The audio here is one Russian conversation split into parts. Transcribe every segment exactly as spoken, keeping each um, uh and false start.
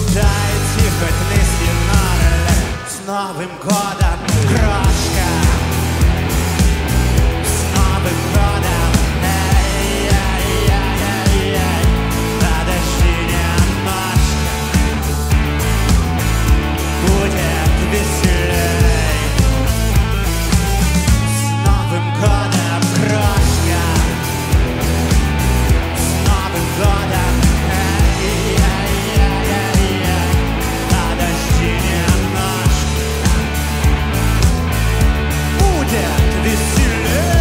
Дайте хоть листья на с Новым годом, крошка! С Новым годом! Эй-эй-эй-эй-эй! Подожди немножко, будет веселей. С Новым годом, крошка! С Новым годом! Эй-эй-эй-эй-эй! Подожди немножко, будет веселей.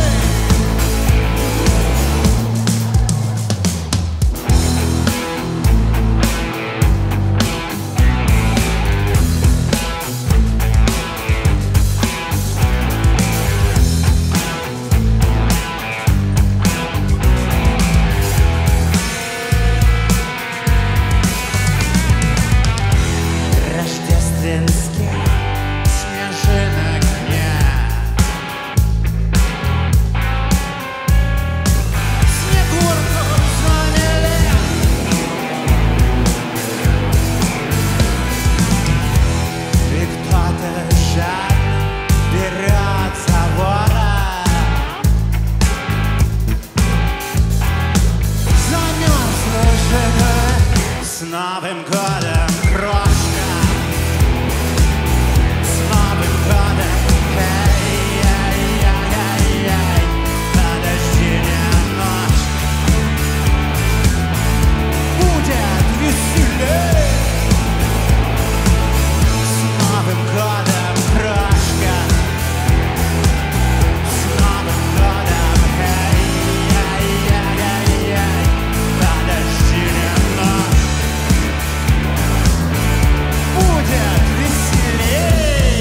Рождественских снежинок нет, Снегурку заняли, и кто-то жадно берет за ворот. Замерзла жена. С Новым годом, крошка! С Новым годом! Эй-эй-эй-эй-эй! Подожди немножко, будет веселей. С Новым годом, крошка! С Новым годом! Эй-эй-эй-эй-эй! Подожди немножко, будет веселей.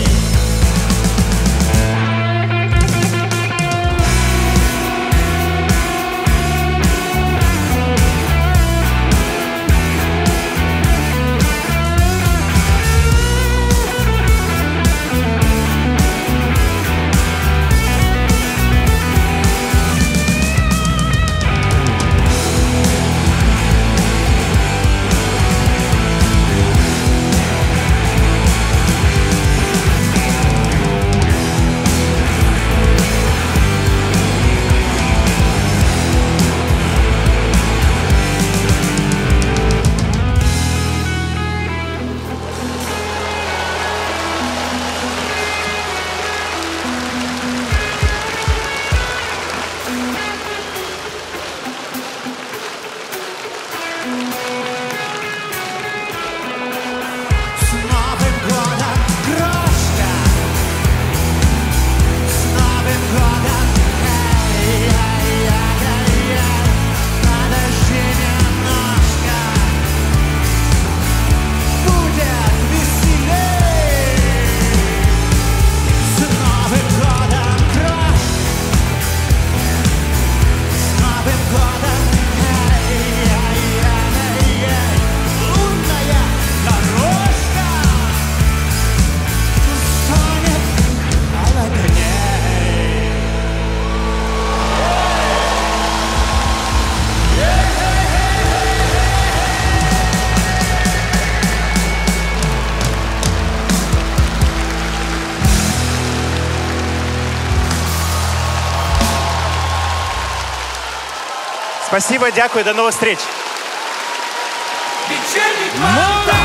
С Новым годом, крошка! С Новым годом! Эй-эй-эй-эй-эй! Подожди немножко, будет веселей. С Новым годом, крошка! С Новым годом! Эй-эй-эй-эй-эй! Лунная дорожка станет холодней. Спасибо, дякую, до новых встреч. Вечерний Монтаж!